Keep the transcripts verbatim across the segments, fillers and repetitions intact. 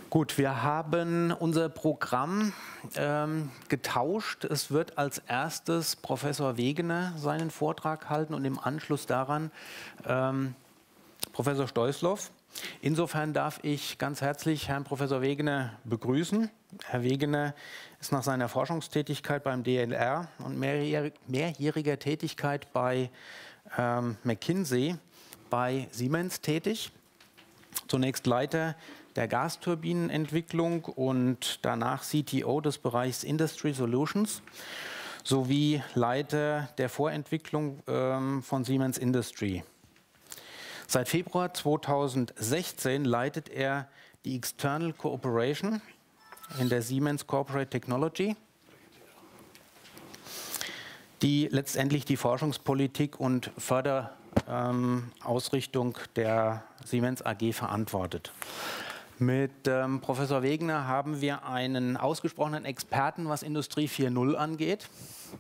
Gut, wir haben unser Programm ähm, getauscht. Es wird als erstes Professor Wegener seinen Vortrag halten und im Anschluss daran ähm, Professor Stoisloff. Insofern darf ich ganz herzlich Herrn Professor Wegener begrüßen. Herr Wegener ist nach seiner Forschungstätigkeit beim D L R und mehrjährig, mehrjähriger Tätigkeit bei ähm, McKinsey bei Siemens tätig. Zunächst Leiter der Gasturbinenentwicklung und danach C T O des Bereichs Industry Solutions sowie Leiter der Vorentwicklung ähm, von Siemens Industry. Seit Februar zweitausendsechzehn leitet er die External Cooperation in der Siemens Corporate Technology, die letztendlich die Forschungspolitik und Förderausrichtung ähm, der Siemens A G verantwortet. Mit ähm, Professor Wegener haben wir einen ausgesprochenen Experten, was Industrie vier Punkt null angeht.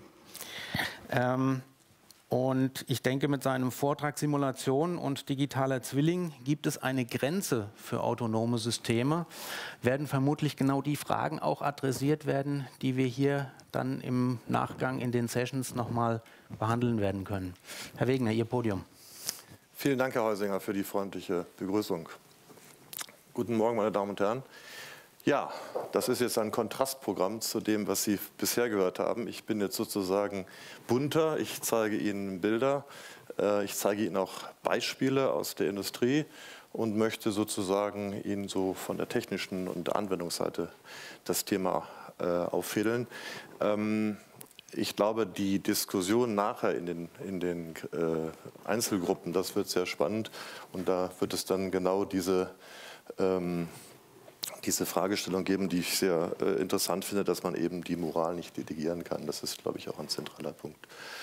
Ähm, und ich denke, mit seinem Vortrag Simulation und digitaler Zwilling gibt es eine Grenze für autonome Systeme. Werden vermutlich genau die Fragen auch adressiert werden, die wir hier dann im Nachgang in den Sessions nochmal behandeln werden können. Herr Wegener, Ihr Podium. Vielen Dank, Herr Heusinger, für die freundliche Begrüßung. Guten Morgen, meine Damen und Herren. Ja, das ist jetzt ein Kontrastprogramm zu dem, was Sie bisher gehört haben. Ich bin jetzt sozusagen bunter. Ich zeige Ihnen Bilder, ich zeige Ihnen auch Beispiele aus der Industrie und möchte sozusagen Ihnen so von der technischen und der Anwendungsseite das Thema äh, auffädeln. Ähm, Ich glaube, die Diskussion nachher in den, in den äh, Einzelgruppen, das wird sehr spannend und da wird es dann genau diese, ähm, diese Fragestellung geben, die ich sehr äh, interessant finde, dass man eben die Moral nicht delegieren kann. Das ist, glaube ich, auch ein zentraler Punkt.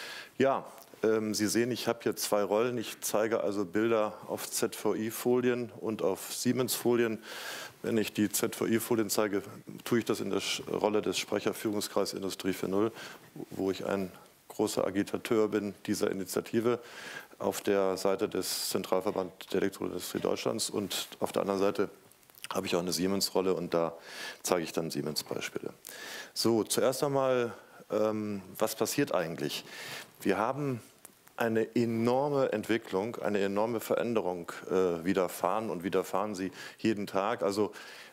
Ja, ähm, Sie sehen, ich habe hier zwei Rollen. Ich zeige also Bilder auf Z V I-Folien und auf Siemens-Folien. Wenn ich die Z V I-Folien zeige, tue ich das in der Rolle des Sprecherführungskreises Industrie vier Punkt null, wo ich ein großer Agitateur bin dieser Initiative auf der Seite des Zentralverband der Elektroindustrie Deutschlands und auf der anderen Seite habe ich auch eine Siemens-Rolle und da zeige ich dann Siemens-Beispiele. So, zuerst einmal, ähm, was passiert eigentlich? Wir haben eine enorme Entwicklung, eine enorme Veränderung äh, widerfahren und widerfahren sie jeden Tag. Also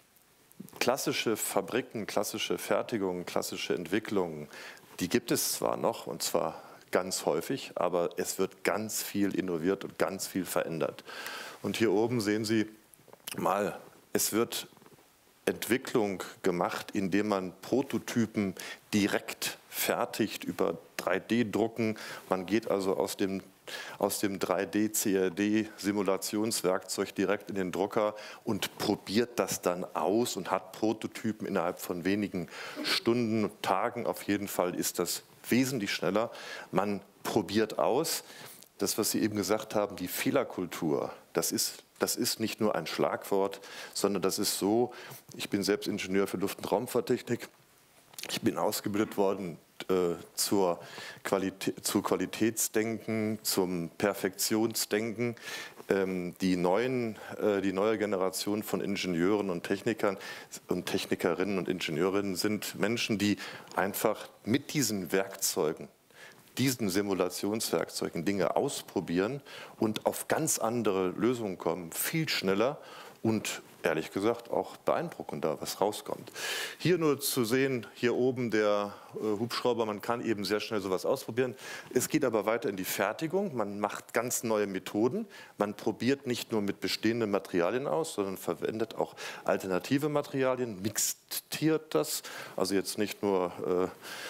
klassische Fabriken, klassische Fertigungen, klassische Entwicklungen, die gibt es zwar noch und zwar ganz häufig, aber es wird ganz viel innoviert und ganz viel verändert. Und hier oben sehen Sie mal, es wird Entwicklung gemacht, indem man Prototypen direkt fertigt über drei D drucken. Man geht also aus dem, aus dem drei D C A D-Simulationswerkzeug direkt in den Drucker und probiert das dann aus und hat Prototypen innerhalb von wenigen Stunden, Tagen. Auf jeden Fall ist das wesentlich schneller. Man probiert aus. Das, was Sie eben gesagt haben, die Fehlerkultur, das ist Das ist nicht nur ein Schlagwort, sondern das ist so, ich bin selbst Ingenieur für Luft- und Raumfahrttechnik. Ich bin ausgebildet worden äh, zur Qualität, zu Qualitätsdenken, zum Perfektionsdenken. Ähm, die, neuen, äh, die neue Generation von Ingenieuren und Technikern und Technikerinnen und Ingenieurinnen sind Menschen, die einfach mit diesen Werkzeugen, diesen Simulationswerkzeugen Dinge ausprobieren und auf ganz andere Lösungen kommen, viel schneller und ehrlich gesagt auch beeindruckender, was rauskommt. Hier nur zu sehen, hier oben der äh, Hubschrauber, man kann eben sehr schnell sowas ausprobieren. Es geht aber weiter in die Fertigung, man macht ganz neue Methoden, man probiert nicht nur mit bestehenden Materialien aus, sondern verwendet auch alternative Materialien, mixiert das, also jetzt nicht nur äh,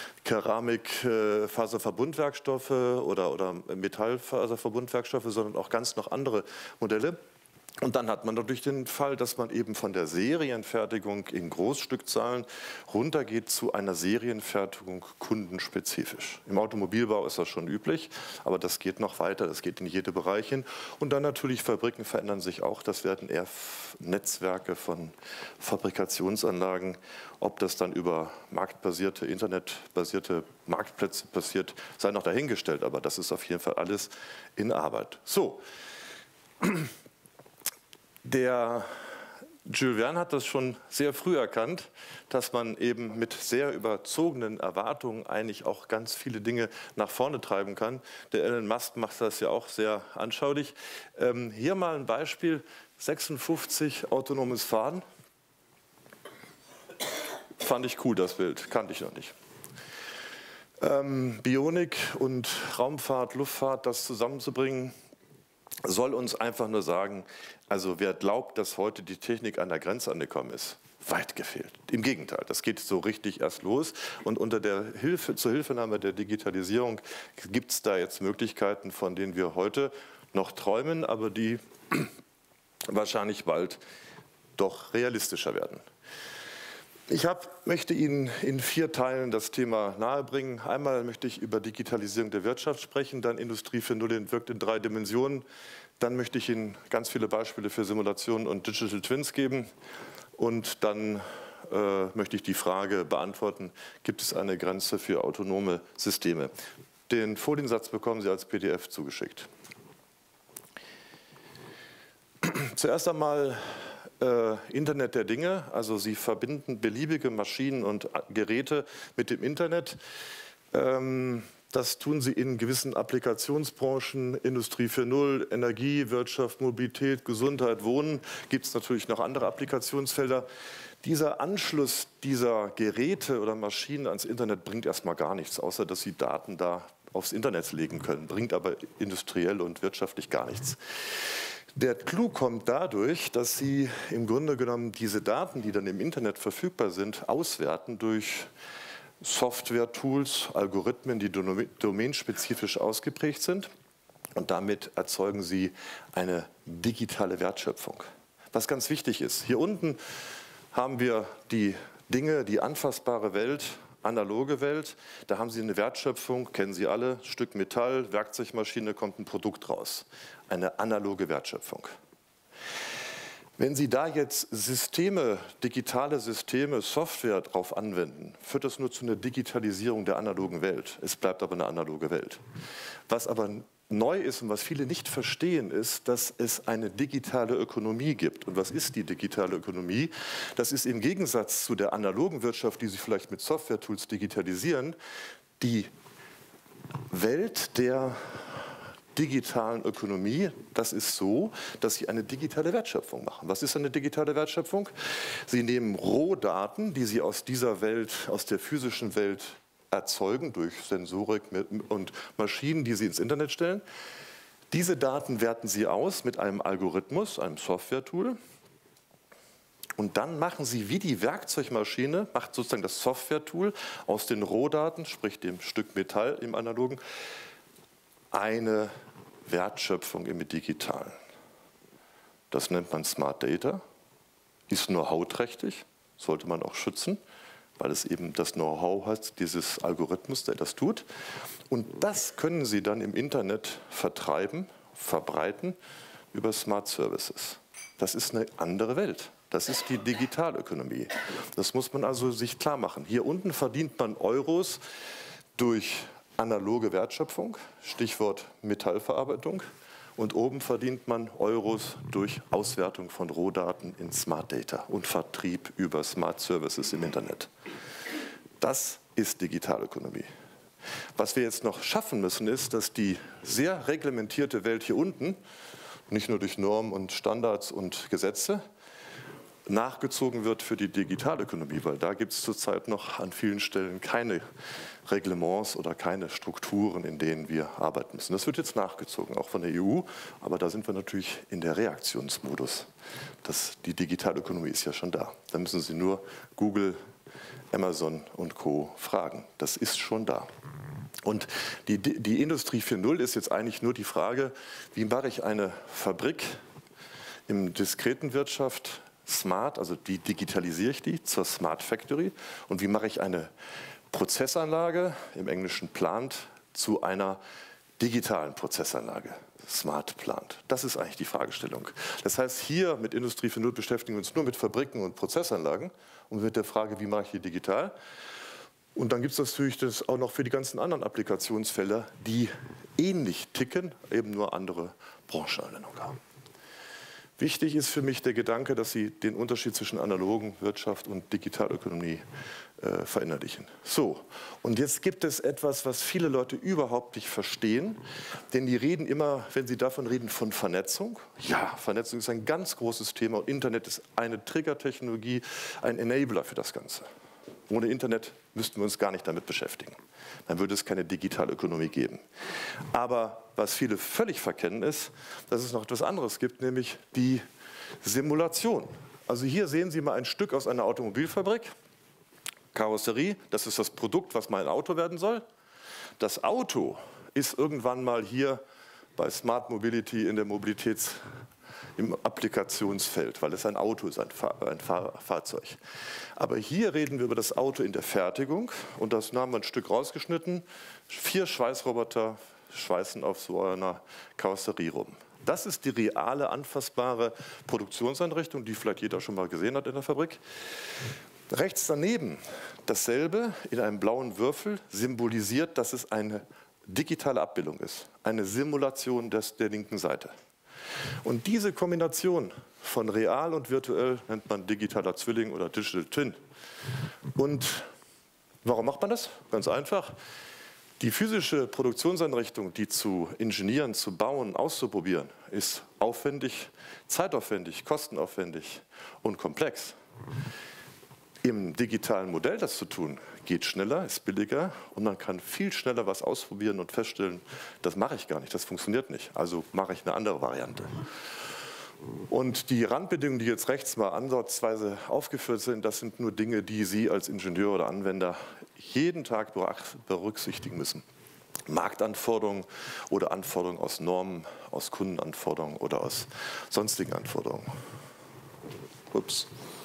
Keramik, äh, Faserverbundwerkstoffe oder, oder Metallfaserverbundwerkstoffe, sondern auch ganz noch andere Modelle. Und dann hat man natürlich den Fall, dass man eben von der Serienfertigung in Großstückzahlen runtergeht zu einer Serienfertigung kundenspezifisch. Im Automobilbau ist das schon üblich, aber das geht noch weiter, das geht in jede Bereich hin. Und dann natürlich Fabriken verändern sich auch, das werden eher Netzwerke von Fabrikationsanlagen. Ob das dann über marktbasierte, internetbasierte Marktplätze passiert, sei noch dahingestellt, aber das ist auf jeden Fall alles in Arbeit. So. Der, Jules Verne hat das schon sehr früh erkannt, dass man eben mit sehr überzogenen Erwartungen eigentlich auch ganz viele Dinge nach vorne treiben kann. Der Elon Musk macht das ja auch sehr anschaulich. Ähm, hier mal ein Beispiel, sechsundfünfzig autonomes Fahren. Fand ich cool, das Bild, kannte ich noch nicht. Ähm, Bionik und Raumfahrt, Luftfahrt, das zusammenzubringen, soll uns einfach nur sagen, also wer glaubt, dass heute die Technik an der Grenze angekommen ist, weit gefehlt. Im Gegenteil, das geht so richtig erst los. Und unter der Hilfe, zur Hilfenahme der Digitalisierung gibt es da jetzt Möglichkeiten, von denen wir heute noch träumen, aber die wahrscheinlich bald doch realistischer werden. Ich hab, möchte Ihnen in vier Teilen das Thema nahebringen. Einmal möchte ich über Digitalisierung der Wirtschaft sprechen, dann Industrie vier Punkt null wirkt in drei Dimensionen. Dann möchte ich Ihnen ganz viele Beispiele für Simulationen und Digital Twins geben. Und dann äh, möchte ich die Frage beantworten, gibt es eine Grenze für autonome Systeme? Den Foliensatz bekommen Sie als P D F zugeschickt. Zuerst einmal Äh, Internet der Dinge, also Sie verbinden beliebige Maschinen und Geräte mit dem Internet. Ähm, das tun Sie in gewissen Applikationsbranchen, Industrie vier Punkt null, Energie, Wirtschaft, Mobilität, Gesundheit, Wohnen. Gibt es natürlich noch andere Applikationsfelder. Dieser Anschluss dieser Geräte oder Maschinen ans Internet bringt erstmal gar nichts, außer dass Sie Daten da aufs Internet legen können, bringt aber industriell und wirtschaftlich gar nichts. Der Clou kommt dadurch, dass Sie im Grunde genommen diese Daten, die dann im Internet verfügbar sind, auswerten durch Software-Tools, Algorithmen, die domainspezifisch ausgeprägt sind. Und damit erzeugen Sie eine digitale Wertschöpfung. Was ganz wichtig ist, hier unten haben wir die Dinge, die anfassbare Welt, analoge Welt. Da haben Sie eine Wertschöpfung, kennen Sie alle, Stück Metall, Werkzeugmaschine, kommt ein Produkt raus. Eine analoge Wertschöpfung. Wenn Sie da jetzt Systeme, digitale Systeme, Software drauf anwenden, führt das nur zu einer Digitalisierung der analogen Welt. Es bleibt aber eine analoge Welt. Was aber neu ist und was viele nicht verstehen, ist, dass es eine digitale Ökonomie gibt. Und was ist die digitale Ökonomie? Das ist im Gegensatz zu der analogen Wirtschaft, die Sie vielleicht mit Software-Tools digitalisieren, die Welt der digitalen Ökonomie. Das ist so, dass Sie eine digitale Wertschöpfung machen. Was ist eine digitale Wertschöpfung? Sie nehmen Rohdaten, die Sie aus dieser Welt, aus der physischen Welt erzeugen durch Sensorik und Maschinen, die Sie ins Internet stellen. Diese Daten werten Sie aus mit einem Algorithmus, einem Software-Tool. Und dann machen Sie wie die Werkzeugmaschine, macht sozusagen das Software-Tool aus den Rohdaten, sprich dem Stück Metall im Analogen, eine Wertschöpfung im Digitalen. Das nennt man Smart Data, ist know-how-trächtig, sollte man auch schützen, weil es eben das Know-how hat, dieses Algorithmus, der das tut. Und das können Sie dann im Internet vertreiben, verbreiten über Smart Services. Das ist eine andere Welt. Das ist die Digitalökonomie. Das muss man also sich klar machen. Hier unten verdient man Euros durch analoge Wertschöpfung, Stichwort Metallverarbeitung. Und oben verdient man Euros durch Auswertung von Rohdaten in Smart Data und Vertrieb über Smart Services im Internet. Das ist Digitalökonomie. Was wir jetzt noch schaffen müssen, ist, dass die sehr reglementierte Welt hier unten, nicht nur durch Normen und Standards und Gesetze, nachgezogen wird für die Digitalökonomie, weil da gibt es zurzeit noch an vielen Stellen keine Reglements oder keine Strukturen, in denen wir arbeiten müssen. Das wird jetzt nachgezogen, auch von der E U, aber da sind wir natürlich in der Reaktionsmodus. Das, die Digitalökonomie ist ja schon da. Da müssen Sie nur Google, Amazon und Co. fragen. Das ist schon da. Und die, die Industrie vier Punkt null ist jetzt eigentlich nur die Frage, wie mache ich eine Fabrik in diskreten Wirtschaft smart, also wie digitalisiere ich die zur Smart Factory und wie mache ich eine Prozessanlage, im Englischen Plant, zu einer digitalen Prozessanlage, Smart Plant. Das ist eigentlich die Fragestellung. Das heißt, hier mit Industrie vier Punkt null beschäftigen wir uns nur mit Fabriken und Prozessanlagen und mit der Frage, wie mache ich die digital? Und dann gibt es natürlich das auch noch für die ganzen anderen Applikationsfelder, die ähnlich ticken, eben nur andere Branchenanwendungen haben. Wichtig ist für mich der Gedanke, dass Sie den Unterschied zwischen analogen Wirtschaft und Digitalökonomie äh, verinnerlichen. So, und jetzt gibt es etwas, was viele Leute überhaupt nicht verstehen, denn die reden immer, wenn sie davon reden, von Vernetzung. Ja, Vernetzung ist ein ganz großes Thema und Internet ist eine Triggertechnologie, ein Enabler für das Ganze. Ohne Internet müssten wir uns gar nicht damit beschäftigen. Dann würde es keine Digitalökonomie geben. Aber was viele völlig verkennen ist, dass es noch etwas anderes gibt, nämlich die Simulation. Also hier sehen Sie mal ein Stück aus einer Automobilfabrik. Karosserie, das ist das Produkt, was mal ein Auto werden soll. Das Auto ist irgendwann mal hier bei Smart Mobility in der Mobilitäts- im Applikationsfeld, weil es ein Auto ist, ein, Fahr ein Fahr Fahrzeug. Aber hier reden wir über das Auto in der Fertigung und das haben wir ein Stück rausgeschnitten. Vier Schweißroboter schweißen auf so einer Karosserie rum. Das ist die reale, anfassbare Produktionseinrichtung, die vielleicht jeder schon mal gesehen hat in der Fabrik. Rechts daneben dasselbe in einem blauen Würfel symbolisiert, dass es eine digitale Abbildung ist, eine Simulation des, der linken Seite. Und diese Kombination von real und virtuell nennt man digitaler Zwilling oder Digital Twin. Und warum macht man das? Ganz einfach. Die physische Produktionseinrichtung, die zu ingenieren, zu bauen, auszuprobieren, ist aufwendig, zeitaufwendig, kostenaufwendig und komplex. Im digitalen Modell das zu tun, geht schneller, ist billiger und man kann viel schneller was ausprobieren und feststellen, das mache ich gar nicht, das funktioniert nicht, also mache ich eine andere Variante. Und die Randbedingungen, die jetzt rechts mal ansatzweise aufgeführt sind, das sind nur Dinge, die Sie als Ingenieur oder Anwender jeden Tag berücksichtigen müssen. Marktanforderungen oder Anforderungen aus Normen, aus Kundenanforderungen oder aus sonstigen Anforderungen. Ups.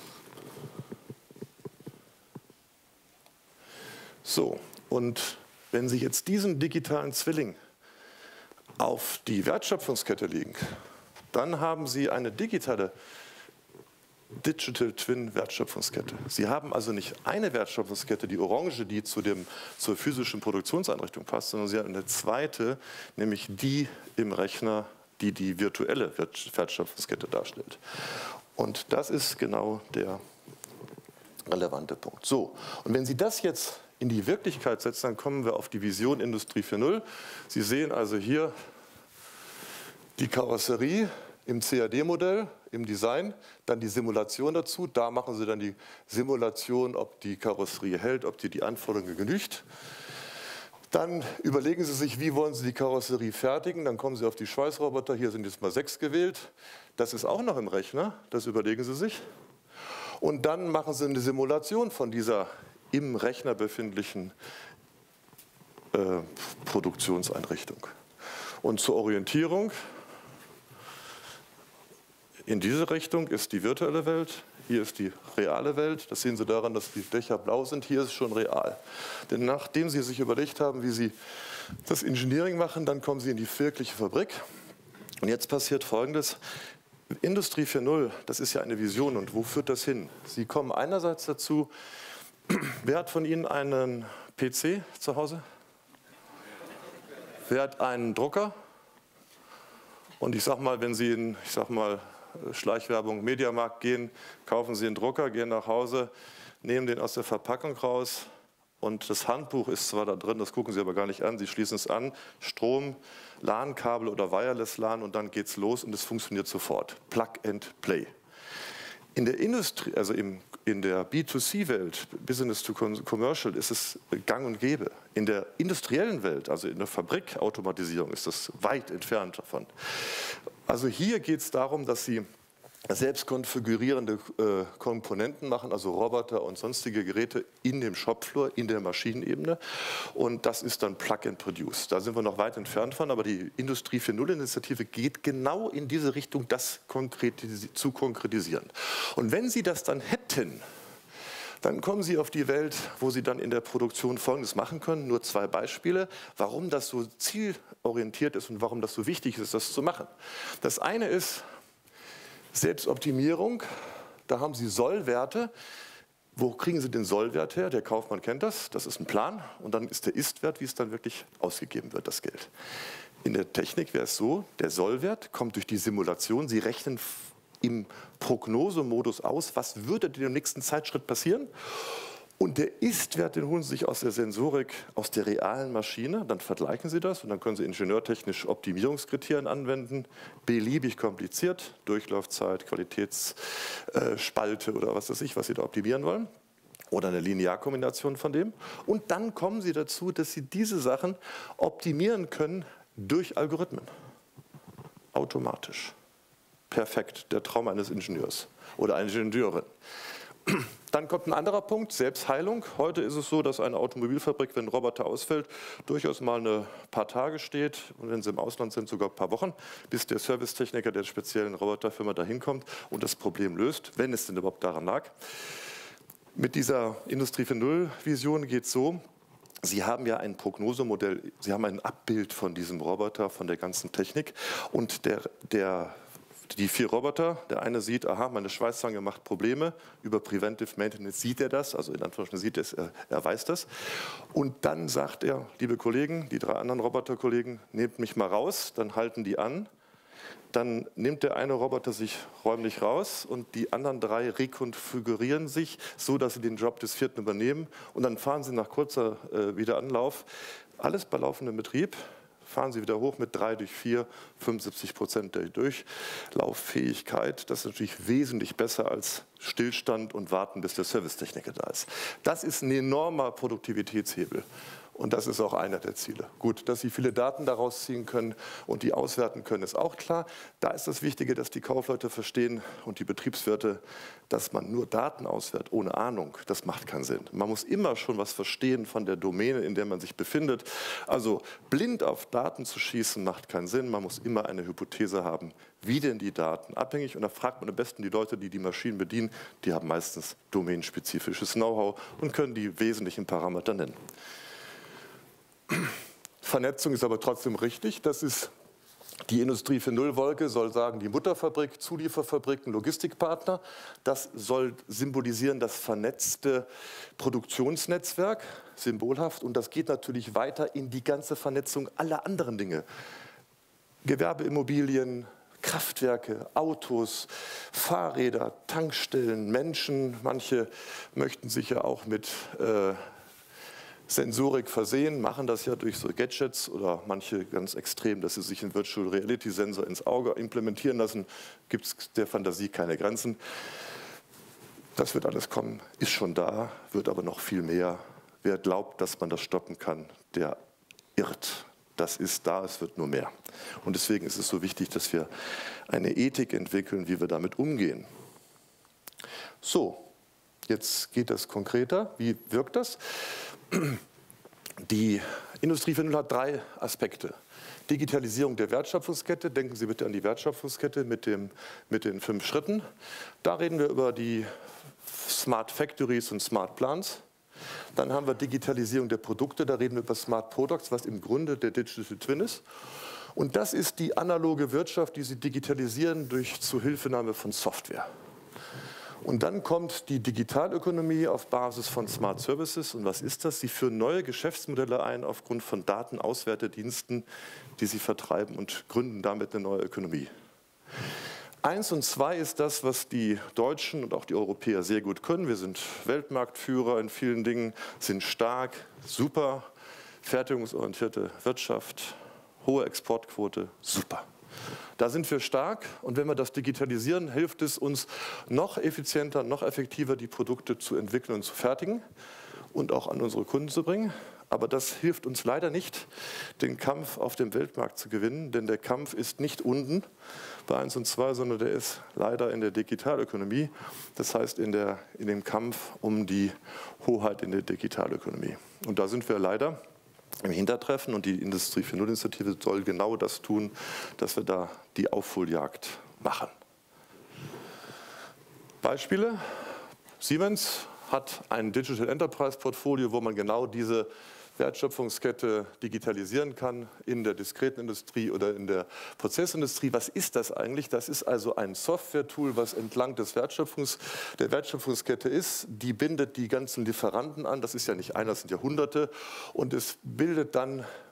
So, und wenn Sie jetzt diesen digitalen Zwilling auf die Wertschöpfungskette legen, dann haben Sie eine digitale Digital Twin Wertschöpfungskette. Sie haben also nicht eine Wertschöpfungskette, die orange, die zu dem, zur physischen Produktionseinrichtung passt, sondern Sie haben eine zweite, nämlich die im Rechner, die die virtuelle Wertschöpfungskette darstellt. Und das ist genau der relevante Punkt. So, und wenn Sie das jetzt in die Wirklichkeit setzen, dann kommen wir auf die Vision Industrie vier Punkt null. Sie sehen also hier die Karosserie im C A D-Modell, im Design, dann die Simulation dazu. Da machen Sie dann die Simulation, ob die Karosserie hält, ob die die Anforderungen genügt. Dann überlegen Sie sich, wie wollen Sie die Karosserie fertigen. Dann kommen Sie auf die Schweißroboter. Hier sind jetzt mal sechs gewählt. Das ist auch noch im Rechner. Das überlegen Sie sich. Und dann machen Sie eine Simulation von dieser im Rechner befindlichen äh, Produktionseinrichtung. Und zur Orientierung in diese Richtung ist die virtuelle Welt, hier ist die reale Welt. Das sehen Sie daran, dass die Dächer blau sind, hier ist es schon real. Denn nachdem Sie sich überlegt haben, wie Sie das Engineering machen, dann kommen Sie in die wirkliche Fabrik. Und jetzt passiert Folgendes. Industrie vier Punkt null, das ist ja eine Vision. Und wo führt das hin? Sie kommen einerseits dazu, wer hat von Ihnen einen P C zu Hause? Wer hat einen Drucker? Und ich sage mal, wenn Sie in, ich sag mal, Schleichwerbung, Mediamarkt gehen, kaufen Sie einen Drucker, gehen nach Hause, nehmen den aus der Verpackung raus und das Handbuch ist zwar da drin, das gucken Sie aber gar nicht an, Sie schließen es an, Strom, LAN-Kabel oder Wireless-LAN und dann geht es los und es funktioniert sofort. Plug and Play. In der Industrie, also im, in der B zwei C-Welt, Business to Commercial, ist es gang und gäbe. In der industriellen Welt, also in der Fabrikautomatisierung, ist das weit entfernt davon. Also hier geht es darum, dass Sie selbst konfigurierende äh, Komponenten machen, also Roboter und sonstige Geräte in dem Shopfloor, in der Maschinenebene. Und das ist dann Plug and Produce. Da sind wir noch weit entfernt von, aber die Industrie vier Punkt null-Initiative geht genau in diese Richtung, das konkretisi- zu konkretisieren. Und wenn Sie das dann hätten, dann kommen Sie auf die Welt, wo Sie dann in der Produktion Folgendes machen können. Nur zwei Beispiele, warum das so zielorientiert ist und warum das so wichtig ist, das zu machen. Das eine ist Selbstoptimierung. Da haben Sie Sollwerte. Wo kriegen Sie den Sollwert her? Der Kaufmann kennt das. Das ist ein Plan. Und dann ist der Ist-Wert, wie es dann wirklich ausgegeben wird, das Geld. In der Technik wäre es so, der Sollwert kommt durch die Simulation. Sie rechnen im Prognosemodus aus, was würde denn im nächsten Zeitschritt passieren. Und der Ist-Wert, den holen Sie sich aus der Sensorik, aus der realen Maschine, dann vergleichen Sie das und dann können Sie ingenieurtechnisch Optimierungskriterien anwenden, beliebig kompliziert, Durchlaufzeit, Qualitätsspalte oder was weiß ich, was Sie da optimieren wollen. Oder eine Linearkombination von dem. Und dann kommen Sie dazu, dass Sie diese Sachen optimieren können durch Algorithmen. Automatisch. Perfekt, der Traum eines Ingenieurs oder einer Ingenieurin. Dann kommt ein anderer Punkt, Selbstheilung. Heute ist es so, dass eine Automobilfabrik, wenn ein Roboter ausfällt, durchaus mal ein paar Tage steht und wenn sie im Ausland sind, sogar ein paar Wochen, bis der Servicetechniker der speziellen Roboterfirma dahin kommt und das Problem löst, wenn es denn überhaupt daran lag. Mit dieser Industrie vier Punkt null-Vision geht es so, Sie haben ja ein Prognosemodell, Sie haben ein Abbild von diesem Roboter, von der ganzen Technik und der, der Die vier Roboter, der eine sieht, aha, meine Schweißzange macht Probleme, über Preventive Maintenance sieht er das, also in Anführungsstrichen sieht er es, er, er weiß das. Und dann sagt er, liebe Kollegen, die drei anderen Roboterkollegen, nehmt mich mal raus, dann halten die an. Dann nimmt der eine Roboter sich räumlich raus und die anderen drei rekonfigurieren sich, so dass sie den Job des vierten übernehmen. Und dann fahren sie nach kurzer äh, Wiederanlauf, alles bei laufendem Betrieb, fahren Sie wieder hoch mit drei durch vier, fünfundsiebzig Prozent der Durchlauffähigkeit. Das ist natürlich wesentlich besser als Stillstand und Warten, bis der Servicetechniker da ist. Das ist ein enormer Produktivitätshebel. Und das ist auch einer der Ziele. Gut, dass Sie viele Daten daraus ziehen können und die auswerten können, ist auch klar. Da ist das Wichtige, dass die Kaufleute verstehen und die Betriebswirte, dass man nur Daten auswertet, ohne Ahnung, das macht keinen Sinn. Man muss immer schon was verstehen von der Domäne, in der man sich befindet. Also blind auf Daten zu schießen, macht keinen Sinn. Man muss immer eine Hypothese haben, wie denn die Daten abhängig. Und da fragt man am besten die Leute, die die Maschinen bedienen. Die haben meistens domänenspezifisches Know-how und können die wesentlichen Parameter nennen. Vernetzung ist aber trotzdem richtig. Das ist die Industrie vier Punkt null-Wolke, soll sagen, die Mutterfabrik, Zulieferfabriken, Logistikpartner. Das soll symbolisieren das vernetzte Produktionsnetzwerk, symbolhaft. Und das geht natürlich weiter in die ganze Vernetzung aller anderen Dinge. Gewerbeimmobilien, Kraftwerke, Autos, Fahrräder, Tankstellen, Menschen. Manche möchten sich ja auch mit äh, Sensorik versehen, machen das ja durch so Gadgets oder manche ganz extrem, dass sie sich einen Virtual Reality Sensor ins Auge implementieren lassen, gibt es der Fantasie keine Grenzen. Das wird alles kommen, ist schon da, wird aber noch viel mehr. Wer glaubt, dass man das stoppen kann, der irrt. Das ist da, es wird nur mehr. Und deswegen ist es so wichtig, dass wir eine Ethik entwickeln, wie wir damit umgehen. So, jetzt geht das konkreter. Wie wirkt das? Die Industrie vier Punkt null hat drei Aspekte. Digitalisierung der Wertschöpfungskette, denken Sie bitte an die Wertschöpfungskette mit, dem, mit den fünf Schritten. Da reden wir über die Smart Factories und Smart Plants. Dann haben wir Digitalisierung der Produkte, da reden wir über Smart Products, was im Grunde der Digital Twin ist. Und das ist die analoge Wirtschaft, die Sie digitalisieren durch Zuhilfenahme von Software. Und dann kommt die Digitalökonomie auf Basis von Smart Services. Und was ist das? Sie führen neue Geschäftsmodelle ein aufgrund von Datenauswertediensten, die sie vertreiben und gründen damit eine neue Ökonomie. Eins und zwei ist das, was die Deutschen und auch die Europäer sehr gut können. Wir sind Weltmarktführer in vielen Dingen, sind stark, super, fertigungsorientierte Wirtschaft, hohe Exportquote, super. Da sind wir stark und wenn wir das digitalisieren, hilft es uns noch effizienter, noch effektiver die Produkte zu entwickeln und zu fertigen und auch an unsere Kunden zu bringen. Aber das hilft uns leider nicht, den Kampf auf dem Weltmarkt zu gewinnen, denn der Kampf ist nicht unten bei eins und zwei, sondern der ist leider in der Digitalökonomie, das heißt in, der, in dem Kampf um die Hoheit in der Digitalökonomie. Und da sind wir leider im Hintertreffen und die Industrie vier Punkt null-Initiative soll genau das tun, dass wir da die Aufholjagd machen. Beispiele. Siemens hat ein Digital Enterprise Portfolio, wo man genau diese Wertschöpfungskette digitalisieren kann in der diskreten Industrie oder in der Prozessindustrie. Was ist das eigentlich? Das ist also ein Software-Tool, was entlang des Wertschöpfungs, der Wertschöpfungskette ist. Die bindet die ganzen Lieferanten an. Das ist ja nicht einer, das sind ja Hunderte. Und es bildet dann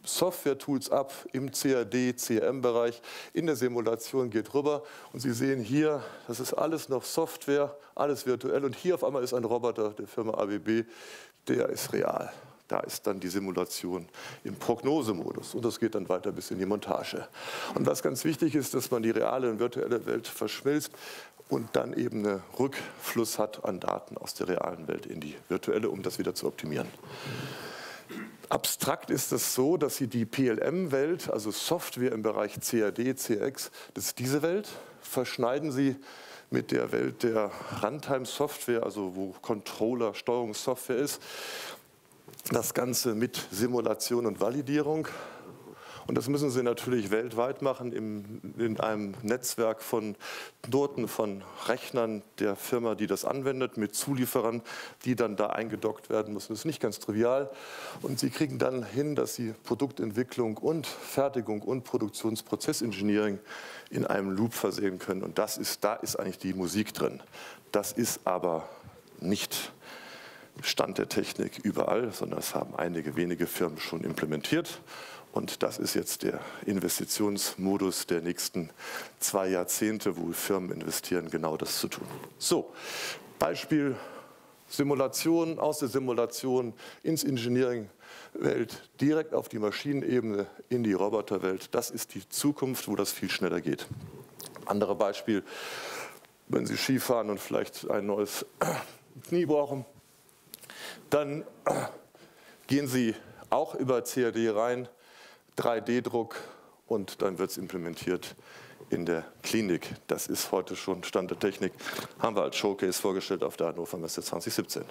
Software-Tools ab im C A D, C R M-Bereich, in der Simulation geht rüber und Sie sehen hier, das ist alles noch Software, alles virtuell und hier auf einmal ist ein Roboter der Firma A B B, der ist real. Da ist dann die Simulation im Prognosemodus und das geht dann weiter bis in die Montage. Und was ganz wichtig ist, dass man die reale und virtuelle Welt verschmilzt und dann eben einen Rückfluss hat an Daten aus der realen Welt in die virtuelle, um das wieder zu optimieren. Abstrakt ist es so, dass Sie die P L M-Welt, also Software im Bereich C A D, C X, das ist diese Welt, verschneiden Sie mit der Welt der Runtime-Software, also wo Controller, Steuerungssoftware ist. Das Ganze mit Simulation und Validierung. Und das müssen Sie natürlich weltweit machen, im, in einem Netzwerk von Knoten, von Rechnern der Firma, die das anwendet, mit Zulieferern, die dann da eingedockt werden müssen. Das ist nicht ganz trivial. Und Sie kriegen dann hin, dass Sie Produktentwicklung und Fertigung und Produktionsprozessengineering in einem Loop versehen können. Und das ist, da ist eigentlich die Musik drin. Das ist aber nicht Stand der Technik überall, sondern das haben einige wenige Firmen schon implementiert. Und das ist jetzt der Investitionsmodus der nächsten zwei Jahrzehnte, wo Firmen investieren, genau das zu tun. So, Beispiel Simulation, aus der Simulation ins Engineering-Welt, direkt auf die Maschinenebene, in die Roboterwelt. Das ist die Zukunft, wo das viel schneller geht. Anderes Beispiel, wenn Sie Skifahren und vielleicht ein neues Knie brauchen, dann gehen Sie auch über C A D rein, drei D Druck und dann wird es implementiert in der Klinik. Das ist heute schon Stand der Technik. Haben wir als Showcase vorgestellt auf der Hannover Messe zwanzig siebzehn.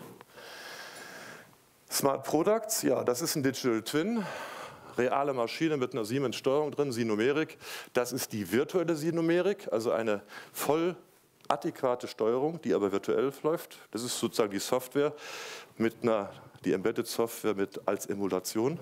Smart Products, ja, das ist ein Digital Twin. Reale Maschine mit einer Siemens-Steuerung drin, Sinumerik. Das ist die virtuelle Sinumerik, also eine voll adäquate Steuerung, die aber virtuell läuft. Das ist sozusagen die Software mit einer, die Embedded Software mit als Emulation.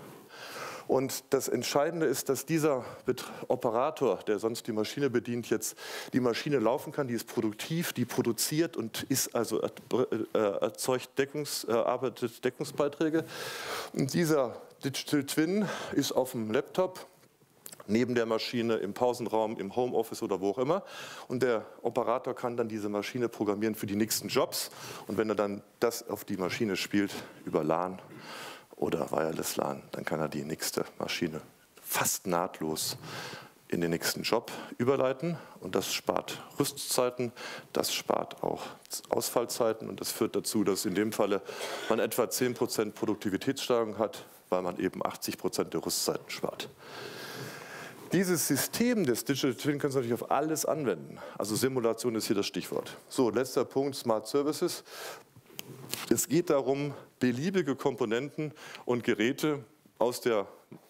Und das Entscheidende ist, dass dieser Operator, der sonst die Maschine bedient, jetzt die Maschine laufen kann, die ist produktiv, die produziert und ist also erzeugt Deckungs, erarbeitet Deckungsbeiträge. Und dieser Digital Twin ist auf dem Laptop, neben der Maschine, im Pausenraum, im Homeoffice oder wo auch immer. Und der Operator kann dann diese Maschine programmieren für die nächsten Jobs. Und wenn er dann das auf die Maschine spielt, über LAN oder Wireless LAN, dann kann er die nächste Maschine fast nahtlos in den nächsten Job überleiten. Und das spart Rüstzeiten, das spart auch Ausfallzeiten. Und das führt dazu, dass in dem Falle man etwa zehn Prozent Produktivitätssteigerung hat, weil man eben achtzig Prozent der Rüstzeiten spart. Dieses System des Digital Twin können Sie natürlich auf alles anwenden. Also Simulation ist hier das Stichwort. So, letzter Punkt, Smart Services. Es geht darum, beliebige Komponenten und Geräte aus der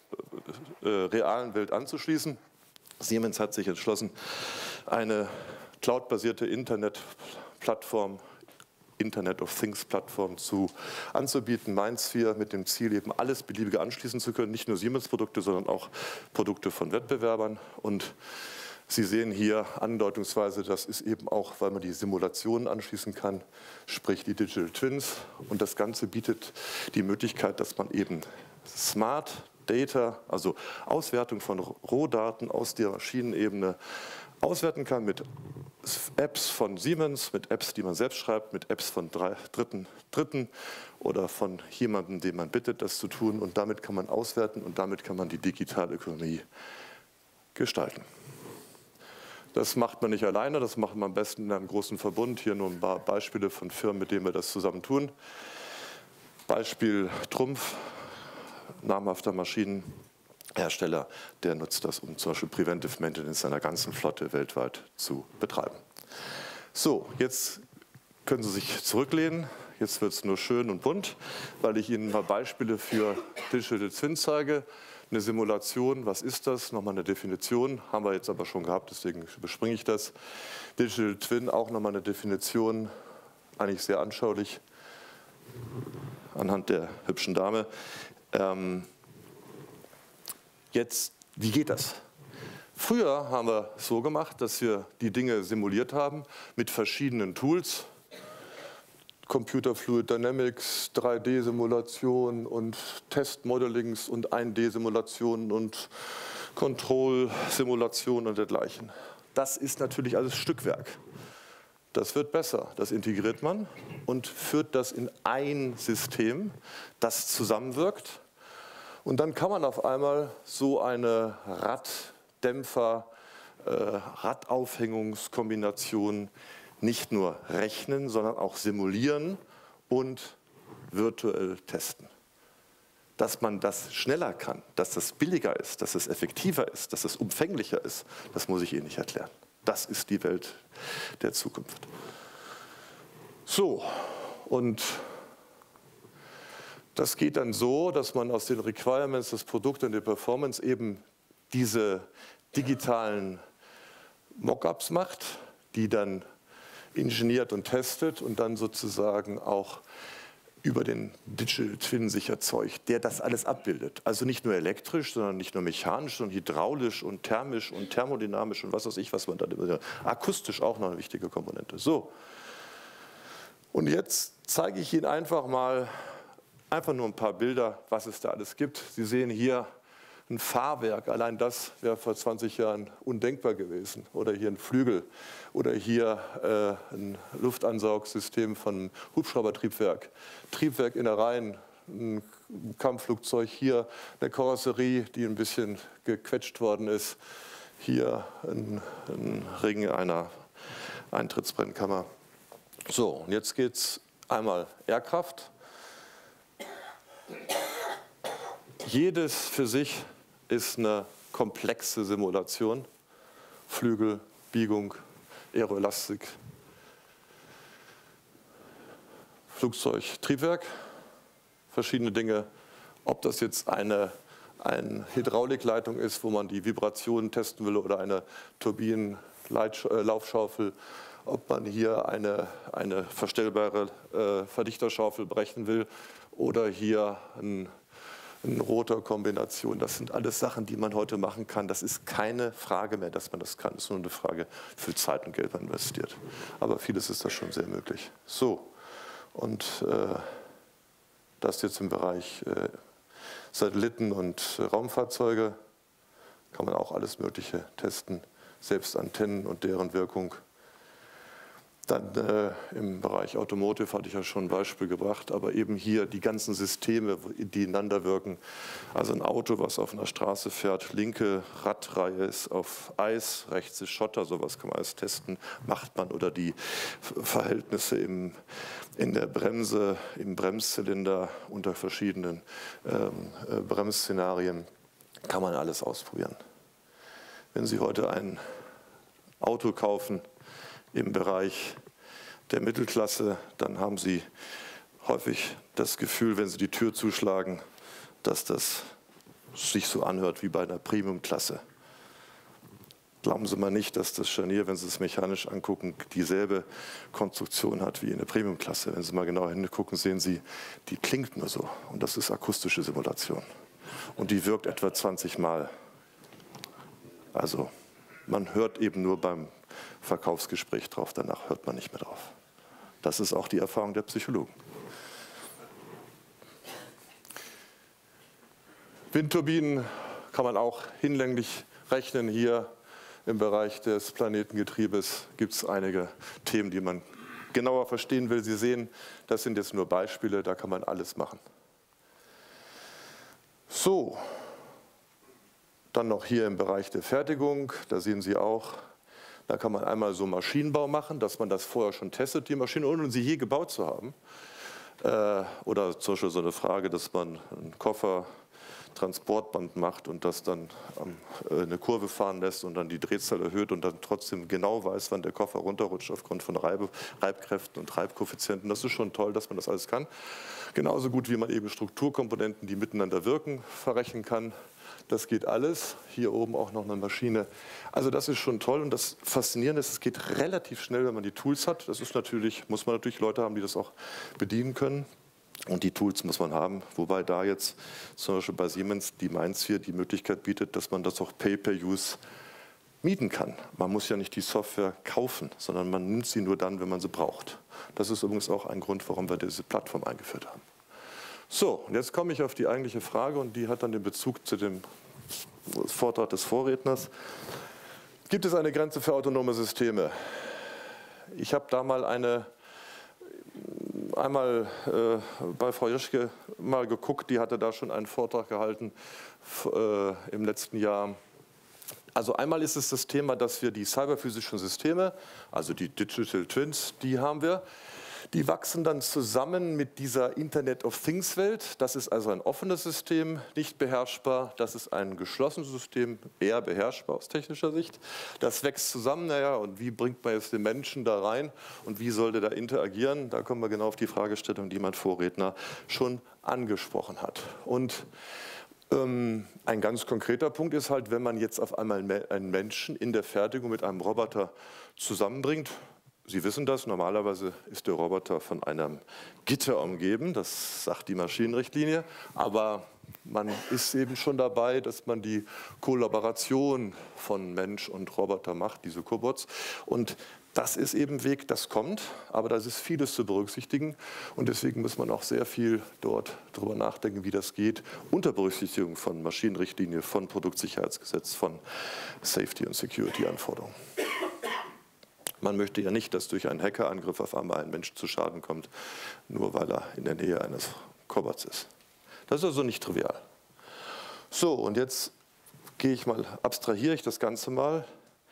äh, realen Welt anzuschließen. Siemens hat sich entschlossen, eine cloud-basierte Internetplattform, Internet of Things Plattform zu, anzubieten, MindSphere, mit dem Ziel, eben alles Beliebige anschließen zu können, nicht nur Siemens-Produkte, sondern auch Produkte von Wettbewerbern. Und Sie sehen hier andeutungsweise, das ist eben auch, weil man die Simulationen anschließen kann, sprich die Digital Twins. Und das Ganze bietet die Möglichkeit, dass man eben Smart Data, also Auswertung von Rohdaten aus der Maschinenebene, auswerten kann mit Apps von Siemens, mit Apps, die man selbst schreibt, mit Apps von drei, Dritten, Dritten oder von jemandem, den man bittet, das zu tun. Und damit kann man auswerten und damit kann man die digitale Ökonomie gestalten. Das macht man nicht alleine, das macht man am besten in einem großen Verbund. Hier nur ein paar Beispiele von Firmen, mit denen wir das zusammen tun. Beispiel Trumpf, namhafter Maschinenhersteller, der nutzt das, um zum Beispiel Preventive Maintenance seiner ganzen Flotte weltweit zu betreiben. So, jetzt können Sie sich zurücklehnen. Jetzt wird es nur schön und bunt, weil ich Ihnen mal Beispiele für Digital Twin zeige. Eine Simulation, was ist das? Nochmal eine Definition, haben wir jetzt aber schon gehabt, deswegen überspringe ich das. Digital Twin, auch nochmal eine Definition, eigentlich sehr anschaulich, anhand der hübschen Dame. Ähm, jetzt, wie geht das? Früher haben wir es so gemacht, dass wir die Dinge simuliert haben mit verschiedenen Tools. Computer Fluid Dynamics, drei D Simulation und Testmodellings und ein D Simulationen und Control-Simulationen und dergleichen. Das ist natürlich alles Stückwerk. Das wird besser, das integriert man und führt das in ein System, das zusammenwirkt. Und dann kann man auf einmal so eine Raddämpfer, äh, Radaufhängungskombination nicht nur rechnen, sondern auch simulieren und virtuell testen. Dass man das schneller kann, dass das billiger ist, dass es effektiver ist, dass es umfänglicher ist, das muss ich Ihnen nicht erklären. Das ist die Welt der Zukunft. So, und das geht dann so, dass man aus den Requirements des Produkts und der Performance eben diese digitalen Mockups macht, die dann ingeniert und testet und dann sozusagen auch über den Digital Twin sich erzeugt, der das alles abbildet. Also nicht nur elektrisch, sondern nicht nur mechanisch, sondern hydraulisch und thermisch und thermodynamisch und was weiß ich, was man da, akustisch auch noch eine wichtige Komponente. So. Und jetzt zeige ich Ihnen einfach mal, einfach nur ein paar Bilder, was es da alles gibt. Sie sehen hier ein Fahrwerk, allein das wäre vor zwanzig Jahren undenkbar gewesen. Oder hier ein Flügel oder hier äh, ein Luftansaugsystem von Hubschraubertriebwerk, Triebwerkinnereien, ein Kampfflugzeug, hier eine Karosserie, die ein bisschen gequetscht worden ist, hier ein, ein Ring einer Eintrittsbrennkammer. So, und jetzt geht es einmal Aircraft. Jedes für sich ist eine komplexe Simulation. Flügel, Biegung, Aeroelastik, Flugzeug, Triebwerk, verschiedene Dinge. Ob das jetzt eine, eine Hydraulikleitung ist, wo man die Vibrationen testen will, oder eine Turbinenlaufschaufel, ob man hier eine, eine verstellbare äh, Verdichterschaufel berechnen will oder hier ein eine Rotorkombination, das sind alles Sachen, die man heute machen kann. Das ist keine Frage mehr, dass man das kann. Das ist nur eine Frage, wie viel Zeit und Geld man investiert. Aber vieles ist da schon sehr möglich. So, und äh, das jetzt im Bereich äh, Satelliten und äh, Raumfahrzeuge kann man auch alles Mögliche testen, selbst Antennen und deren Wirkung. Dann äh, im Bereich Automotive hatte ich ja schon ein Beispiel gebracht, aber eben hier die ganzen Systeme, die ineinander wirken. Also ein Auto, was auf einer Straße fährt, linke Radreihe ist auf Eis, rechts ist Schotter, sowas kann man alles testen, macht man. Oder die Verhältnisse im, in der Bremse, im Bremszylinder unter verschiedenen ähm, äh, Bremsszenarien, kann man alles ausprobieren. Wenn Sie heute ein Auto kaufen, im Bereich der Mittelklasse, dann haben Sie häufig das Gefühl, wenn Sie die Tür zuschlagen, dass das sich so anhört wie bei einer Premium-Klasse. Glauben Sie mal nicht, dass das Scharnier, wenn Sie es mechanisch angucken, dieselbe Konstruktion hat wie in der Premium-Klasse. Wenn Sie mal genau hingucken, sehen Sie, die klingt nur so. Und das ist akustische Simulation. Und die wirkt etwa zwanzig Mal. Also man hört eben nur beim Verkaufsgespräch drauf, danach hört man nicht mehr drauf. Das ist auch die Erfahrung der Psychologen. Windturbinen kann man auch hinlänglich rechnen. Hier im Bereich des Planetengetriebes gibt es einige Themen, die man genauer verstehen will. Sie sehen, das sind jetzt nur Beispiele, da kann man alles machen. So, dann noch hier im Bereich der Fertigung, da sehen Sie auch, da kann man einmal so Maschinenbau machen, dass man das vorher schon testet, die Maschine, ohne sie je gebaut zu haben. Äh, oder zum Beispiel so eine Frage, dass man einen Koffer Transportband macht und das dann ähm, eine Kurve fahren lässt und dann die Drehzahl erhöht und dann trotzdem genau weiß, wann der Koffer runterrutscht aufgrund von Reibe, Reibkräften und Reibkoeffizienten. Das ist schon toll, dass man das alles kann. Genauso gut, wie man eben Strukturkomponenten, die miteinander wirken, verrechnen kann. Das geht alles. Hier oben auch noch eine Maschine. Also das ist schon toll und das Faszinierende ist, es geht relativ schnell, wenn man die Tools hat. Das ist natürlich, muss man natürlich Leute haben, die das auch bedienen können. Und die Tools muss man haben, wobei da jetzt zum Beispiel bei Siemens die Mainz hier die Möglichkeit bietet, dass man das auch Pay-per-Use mieten kann. Man muss ja nicht die Software kaufen, sondern man nimmt sie nur dann, wenn man sie braucht. Das ist übrigens auch ein Grund, warum wir diese Plattform eingeführt haben. So, und jetzt komme ich auf die eigentliche Frage und die hat dann den Bezug zu dem Vortrag des Vorredners. Gibt es eine Grenze für autonome Systeme? Ich habe da mal eine, einmal äh, bei Frau Jeschke mal geguckt, die hatte da schon einen Vortrag gehalten äh, im letzten Jahr. Also einmal ist es das Thema, dass wir die cyberphysischen Systeme, also die Digital Twins, die haben wir. Die wachsen dann zusammen mit dieser Internet of Things Welt. Das ist also ein offenes System, nicht beherrschbar. Das ist ein geschlossenes System, eher beherrschbar aus technischer Sicht. Das wächst zusammen, naja, und wie bringt man jetzt den Menschen da rein und wie soll der da interagieren? Da kommen wir genau auf die Fragestellung, die mein Vorredner schon angesprochen hat. Und ähm, ein ganz konkreter Punkt ist halt, wenn man jetzt auf einmal einen Menschen in der Fertigung mit einem Roboter zusammenbringt. Sie wissen das, normalerweise ist der Roboter von einem Gitter umgeben, das sagt die Maschinenrichtlinie, aber man ist eben schon dabei, dass man die Kollaboration von Mensch und Roboter macht, diese Cobots. Und das ist eben ein Weg, das kommt, aber da ist vieles zu berücksichtigen und deswegen muss man auch sehr viel dort darüber nachdenken, wie das geht, unter Berücksichtigung von Maschinenrichtlinie, von Produktsicherheitsgesetz, von Safety- und Security-Anforderungen. Man möchte ja nicht, dass durch einen Hackerangriff auf einmal ein Mensch zu Schaden kommt, nur weil er in der Nähe eines Cobots ist. Das ist also nicht trivial. So, und jetzt gehe ich mal, abstrahiere ich das Ganze mal.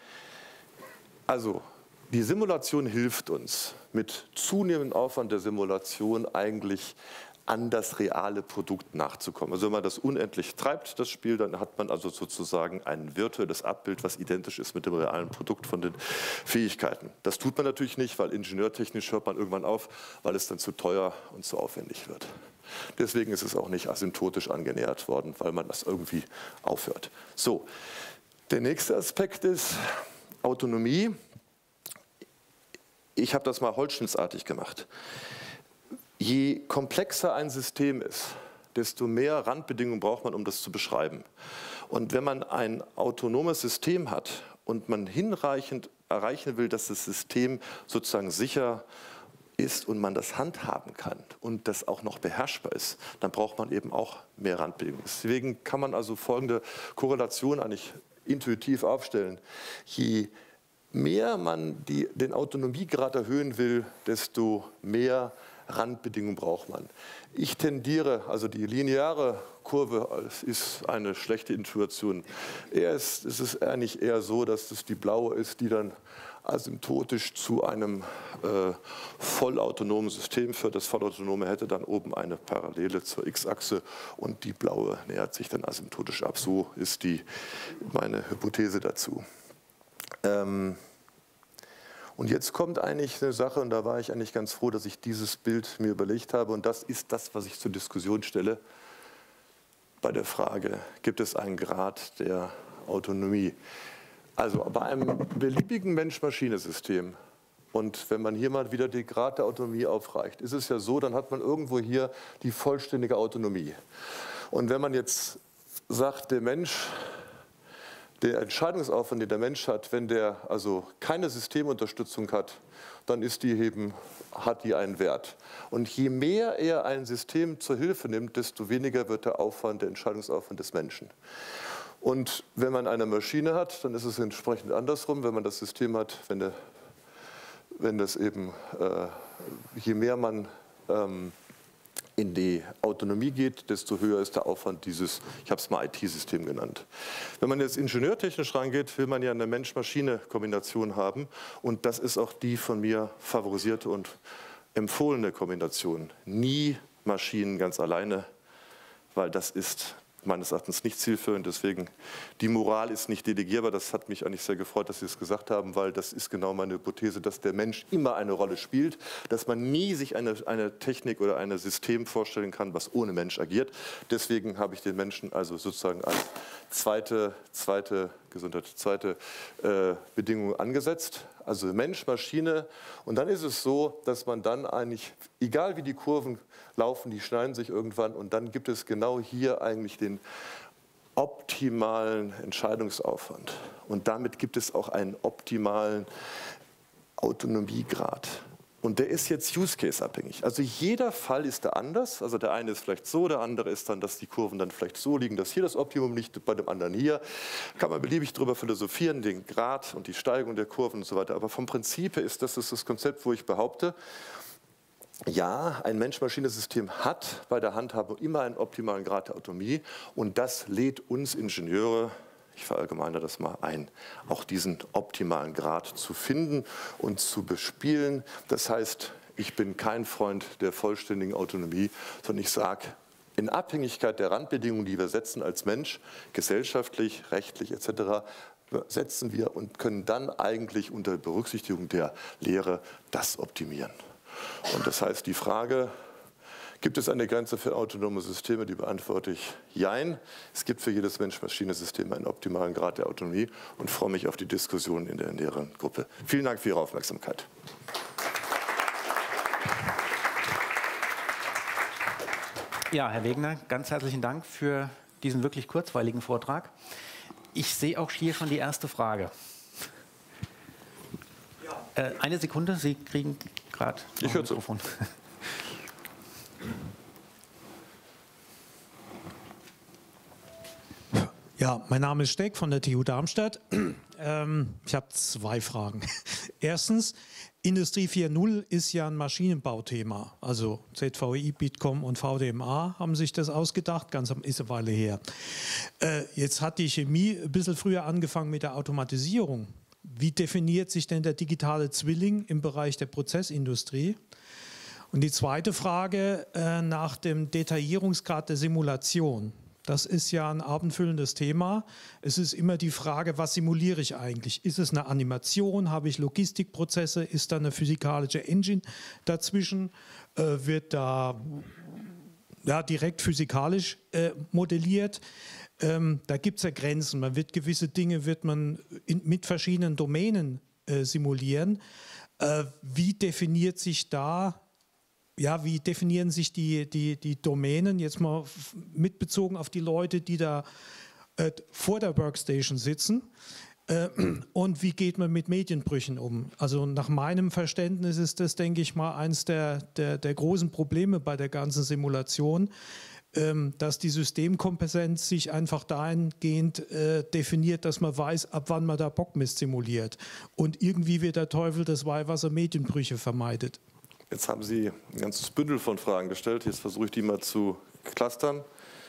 Also, die Simulation hilft uns, mit zunehmendem Aufwand der Simulation eigentlich an das reale Produkt nachzukommen. Also wenn man das unendlich treibt, das Spiel, dann hat man also sozusagen ein virtuelles Abbild, was identisch ist mit dem realen Produkt von den Fähigkeiten. Das tut man natürlich nicht, weil ingenieurtechnisch hört man irgendwann auf, weil es dann zu teuer und zu aufwendig wird. Deswegen ist es auch nicht asymptotisch angenähert worden, weil man das irgendwie aufhört. So, der nächste Aspekt ist Autonomie. Ich habe das mal holzschnittartig gemacht. Je komplexer ein System ist, desto mehr Randbedingungen braucht man, um das zu beschreiben. Und wenn man ein autonomes System hat und man hinreichend erreichen will, dass das System sozusagen sicher ist und man das handhaben kann und das auch noch beherrschbar ist, dann braucht man eben auch mehr Randbedingungen. Deswegen kann man also folgende Korrelation eigentlich intuitiv aufstellen. Je mehr man die, den Autonomiegrad erhöhen will, desto mehr Randbedingungen braucht man. Ich tendiere, also die lineare Kurve ist eine schlechte Intuition. Eher ist, es ist eigentlich eher so, dass es die blaue ist, die dann asymptotisch zu einem äh, vollautonomen System führt. Das vollautonome hätte dann oben eine Parallele zur X-Achse und die blaue nähert sich dann asymptotisch ab. So ist die, meine Hypothese dazu. Ähm, Und jetzt kommt eigentlich eine Sache, und da war ich eigentlich ganz froh, dass ich dieses Bild mir überlegt habe. Und das ist das, was ich zur Diskussion stelle bei der Frage, gibt es einen Grad der Autonomie? Also bei einem beliebigen Mensch-Maschine-System, und wenn man hier mal wieder den Grad der Autonomie aufreicht, ist es ja so, dann hat man irgendwo hier die vollständige Autonomie. Und wenn man jetzt sagt, der Mensch, der Entscheidungsaufwand, den der Mensch hat, wenn der also keine Systemunterstützung hat, dann ist die eben, hat die einen Wert. Und je mehr er ein System zur Hilfe nimmt, desto weniger wird der Aufwand, der Entscheidungsaufwand des Menschen. Und wenn man eine Maschine hat, dann ist es entsprechend andersrum. Wenn man das System hat, wenn, der, wenn das eben, äh, je mehr man ähm, in die Autonomie geht, desto höher ist der Aufwand dieses, ich habe es mal I T-System genannt. Wenn man jetzt ingenieurtechnisch rangeht, will man ja eine Mensch-Maschine-Kombination haben und das ist auch die von mir favorisierte und empfohlene Kombination. Nie Maschinen ganz alleine, weil das ist meines Erachtens nicht zielführend, deswegen die Moral ist nicht delegierbar. Das hat mich eigentlich sehr gefreut, dass Sie es gesagt haben, weil das ist genau meine Hypothese, dass der Mensch immer eine Rolle spielt, dass man nie sich eine, eine Technik oder ein System vorstellen kann, was ohne Mensch agiert. Deswegen habe ich den Menschen also sozusagen als zweite, zweite, Gesundheit, zweite äh, Bedingung angesetzt. Also Mensch, Maschine. Und dann ist es so, dass man dann eigentlich, egal wie die Kurven laufen, die schneiden sich irgendwann und dann gibt es genau hier eigentlich den optimalen Entscheidungsaufwand. Und damit gibt es auch einen optimalen Autonomiegrad. Und der ist jetzt Use-Case-abhängig. Also jeder Fall ist da anders. Also der eine ist vielleicht so, der andere ist dann, dass die Kurven dann vielleicht so liegen, dass hier das Optimum liegt, bei dem anderen hier. Kann man beliebig drüber philosophieren, den Grad und die Steigung der Kurven und so weiter. Aber vom Prinzip her ist das das Konzept, wo ich behaupte, ja, ein Mensch-Maschine-System hat bei der Handhabung immer einen optimalen Grad der Autonomie und das lädt uns Ingenieure, ich verallgemeine das mal ein, auch diesen optimalen Grad zu finden und zu bespielen. Das heißt, ich bin kein Freund der vollständigen Autonomie, sondern ich sage, in Abhängigkeit der Randbedingungen, die wir setzen als Mensch, gesellschaftlich, rechtlich et cetera, setzen wir und können dann eigentlich unter Berücksichtigung der Lehre das optimieren. Und das heißt, die Frage, gibt es eine Grenze für autonome Systeme, die beantworte ich Jein. Es gibt für jedes Mensch-Maschine-System einen optimalen Grad der Autonomie und freue mich auf die Diskussion in der näheren Gruppe. Vielen Dank für Ihre Aufmerksamkeit. Ja, Herr Wegener, ganz herzlichen Dank für diesen wirklich kurzweiligen Vortrag. Ich sehe auch hier schon die erste Frage. Ja. Äh, eine Sekunde, Sie kriegen gerade ich höre zu. Ja, mein Name ist Steck von der T U Darmstadt. Ähm, ich habe zwei Fragen. Erstens, Industrie vier Punkt null ist ja ein Maschinenbauthema. Also Z V I, Bitkom und V D M A haben sich das ausgedacht, ganz ist eine Weile her. Äh, jetzt hat die Chemie ein bisschen früher angefangen mit der Automatisierung. Wie definiert sich denn der digitale Zwilling im Bereich der Prozessindustrie? Und die zweite Frage äh, nach dem Detaillierungsgrad der Simulation. Das ist ja ein abendfüllendes Thema. Es ist immer die Frage, was simuliere ich eigentlich? Ist es eine Animation? Habe ich Logistikprozesse? Ist da eine physikalische Engine dazwischen? Äh, wird da ja, direkt physikalisch äh, modelliert? Ähm, da gibt es ja Grenzen. Man wird gewisse Dinge wird man in, mit verschiedenen Domänen äh, simulieren. Äh, wie definiert sich da, ja, wie definieren sich die, die, die Domänen, jetzt mal mitbezogen auf die Leute, die da äh, vor der Workstation sitzen? Äh, und wie geht man mit Medienbrüchen um? Also nach meinem Verständnis ist das, denke ich mal, eines der, der, der großen Probleme bei der ganzen Simulation, dass die Systemkompetenz sich einfach dahingehend äh, definiert, dass man weiß, ab wann man da Bockmist simuliert. Und irgendwie wird der Teufel das Weihwasser Medienbrüche vermeidet. Jetzt haben Sie ein ganzes Bündel von Fragen gestellt. Jetzt versuche ich die mal zu clustern.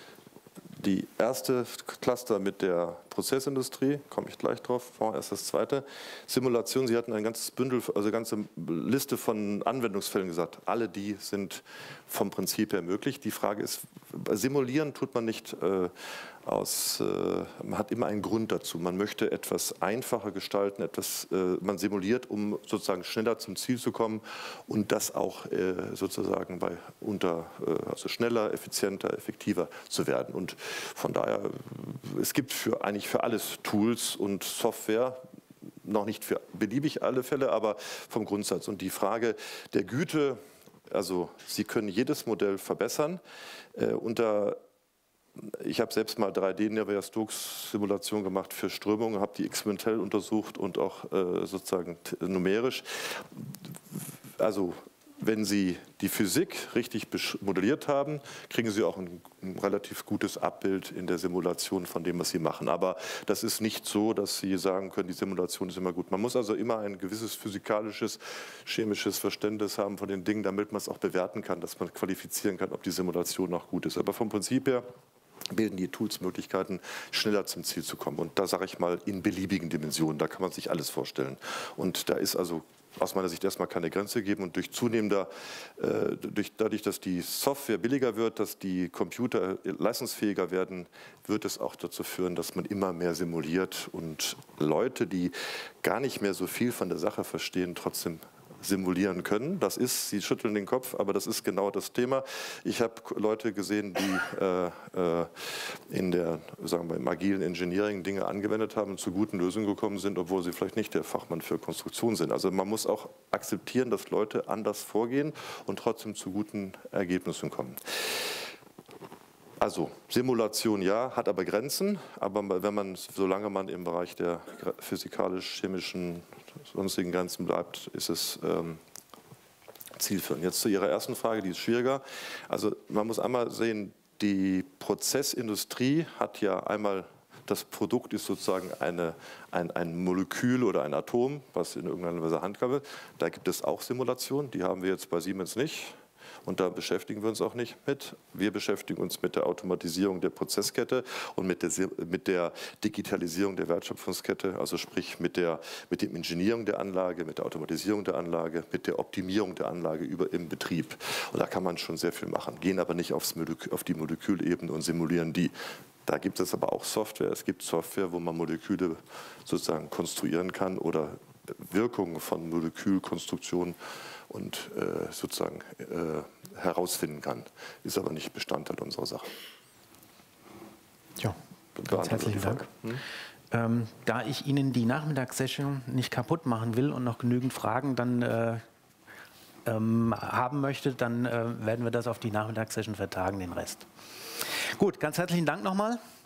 Die erste Cluster mit der Prozessindustrie, komme ich gleich drauf, erst das zweite. Simulation, Sie hatten ein ganzes Bündel, also eine ganze Liste von Anwendungsfällen gesagt. Alle die sind vom Prinzip her möglich. Die Frage ist, simulieren tut man nicht äh, aus, äh, man hat immer einen Grund dazu. Man möchte etwas einfacher gestalten, etwas, äh, man simuliert, um sozusagen schneller zum Ziel zu kommen und das auch äh, sozusagen bei unter, äh, also schneller, effizienter, effektiver zu werden. Und von daher, es gibt für eigentlich für alles Tools und Software, noch nicht für beliebig alle Fälle, aber vom Grundsatz. Und die Frage der Güte, also Sie können jedes Modell verbessern. Äh, unter, ich habe selbst mal drei D Navier-Stokes-Simulation gemacht für Strömungen, habe die experimentell untersucht und auch äh, sozusagen numerisch. Also wenn Sie die Physik richtig modelliert haben, kriegen Sie auch ein, ein relativ gutes Abbild in der Simulation von dem, was Sie machen. Aber das ist nicht so, dass Sie sagen können, die Simulation ist immer gut. Man muss also immer ein gewisses physikalisches, chemisches Verständnis haben von den Dingen, damit man es auch bewerten kann, dass man qualifizieren kann, ob die Simulation auch gut ist. Aber vom Prinzip her bilden die Tools Möglichkeiten, schneller zum Ziel zu kommen. Und da sage ich mal, in beliebigen Dimensionen, da kann man sich alles vorstellen. Und da ist also aus meiner Sicht erstmal keine Grenze geben und durch zunehmender, äh, durch, dadurch, dass die Software billiger wird, dass die Computer leistungsfähiger werden, wird es auch dazu führen, dass man immer mehr simuliert und Leute, die gar nicht mehr so viel von der Sache verstehen, trotzdem simulieren können. Das ist, Sie schütteln den Kopf, aber das ist genau das Thema. Ich habe Leute gesehen, die äh, äh, in der, sagen wir, im agilen Engineering Dinge angewendet haben und zu guten Lösungen gekommen sind, obwohl sie vielleicht nicht der Fachmann für Konstruktion sind. Also man muss auch akzeptieren, dass Leute anders vorgehen und trotzdem zu guten Ergebnissen kommen. Also Simulation ja, hat aber Grenzen, aber wenn man, solange man im Bereich der physikalisch-chemischen sonstigen Grenzen bleibt, ist es ähm, zielführend. Jetzt zu Ihrer ersten Frage, die ist schwieriger. Also man muss einmal sehen, die Prozessindustrie hat ja einmal, das Produkt ist sozusagen eine, ein, ein Molekül oder ein Atom, was in irgendeiner Weise handhabbar wird. Da gibt es auch Simulationen, die haben wir jetzt bei Siemens nicht. Und da beschäftigen wir uns auch nicht mit. Wir beschäftigen uns mit der Automatisierung der Prozesskette und mit der, mit der Digitalisierung der Wertschöpfungskette, also sprich mit der, mit dem Engineering der Anlage, mit der Automatisierung der Anlage, mit der Optimierung der Anlage über, im Betrieb. Und da kann man schon sehr viel machen, gehen aber nicht aufs Molekül, auf die Molekülebene und simulieren die. Da gibt es aber auch Software. Es gibt Software, wo man Moleküle sozusagen konstruieren kann oder Wirkungen von Molekülkonstruktionen und äh, sozusagen äh, herausfinden kann. Ist aber nicht Bestandteil unserer Sache. Ja, ganz herzlichen Dank. Hm? Ähm, da ich Ihnen die Nachmittagssession nicht kaputt machen will und noch genügend Fragen dann äh, ähm, haben möchte, dann äh, werden wir das auf die Nachmittagssession vertagen, den Rest. Gut, ganz herzlichen Dank nochmal.